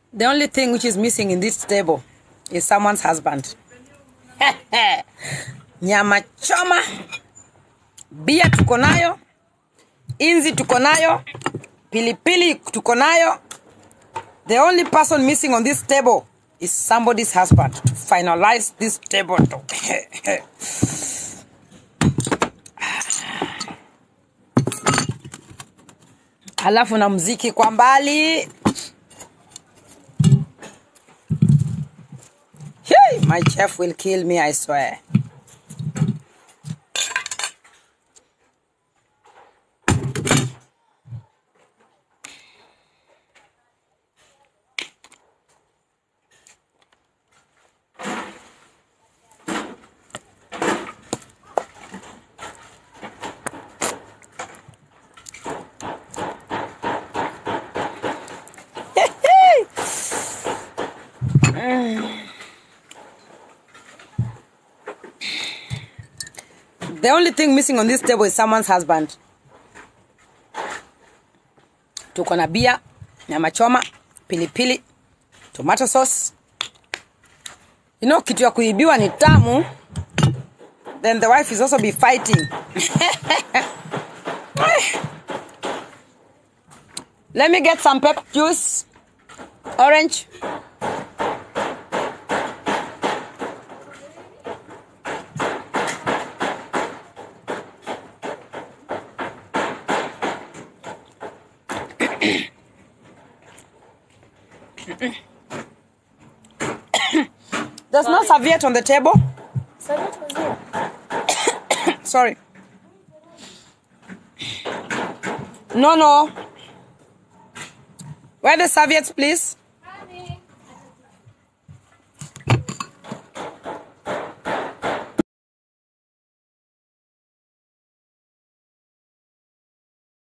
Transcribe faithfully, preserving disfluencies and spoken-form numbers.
The only thing which is missing in this table is someone's husband. Nyama choma, bia tuko nayo, inzi tuko nayo, pilipili tuko nayo. The only person missing on this table is somebody's husband to finalize this table. Alafu na mziki kwa mbali. Hey, my chef will kill me, I swear. The only thing missing on this table is someone's husband. Tuko na bia, nyama choma, pilipili, tomato sauce. You know, kitu ya kuibiwa ni tamu. Then the wife is also be fighting. Let me get some pepper juice. Orange. There's no serviette on the table. Serviette was here. Sorry. No, no. Where are the serviettes, please?